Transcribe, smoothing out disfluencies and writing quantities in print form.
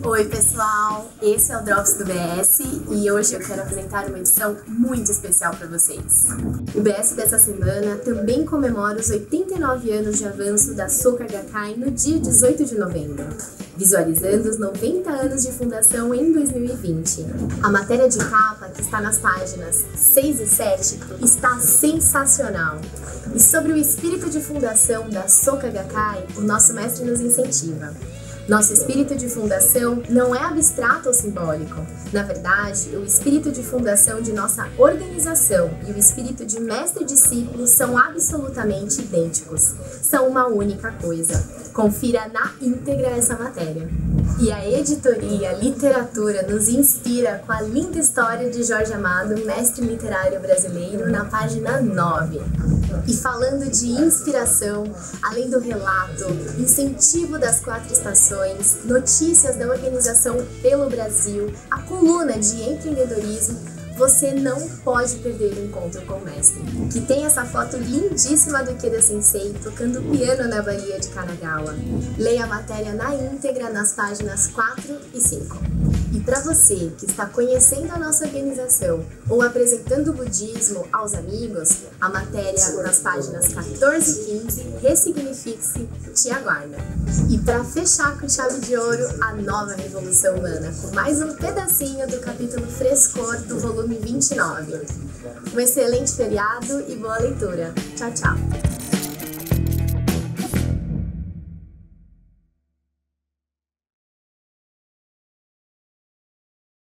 Oi pessoal, esse é o Drops do BS e hoje eu quero apresentar uma edição muito especial para vocês. O BS dessa semana também comemora os 89 anos de avanço da Soka Gakkai no dia 18 de novembro, visualizando os 90 anos de fundação em 2020. A matéria de capa, que está nas páginas 6 e 7, está sensacional. E sobre o espírito de fundação da Soka Gakkai, o nosso mestre nos incentiva. Nosso espírito de fundação não é abstrato ou simbólico. Na verdade, o espírito de fundação de nossa organização e o espírito de mestre e discípulo são absolutamente idênticos. São uma única coisa. Confira na íntegra essa matéria. E a editoria Literatura nos inspira com a linda história de Jorge Amado, mestre literário brasileiro, na página 9. E falando de inspiração, além do relato, incentivo das 4 estações, notícias da organização pelo Brasil, a coluna de empreendedorismo, você não pode perder o encontro com o mestre, que tem essa foto lindíssima do Ikeda Sensei tocando piano na Bahia de Kanagawa. Leia a matéria na íntegra nas páginas 4 e 5. E para você que está conhecendo a nossa organização ou apresentando o budismo aos amigos, a matéria nas páginas 14 e 15, Ressignifique-se, te aguarda. E para fechar com chave de ouro, a nova Revolução Humana, com mais um pedacinho do capítulo Frescor do volume 29. Um excelente feriado e boa leitura. Tchau, tchau!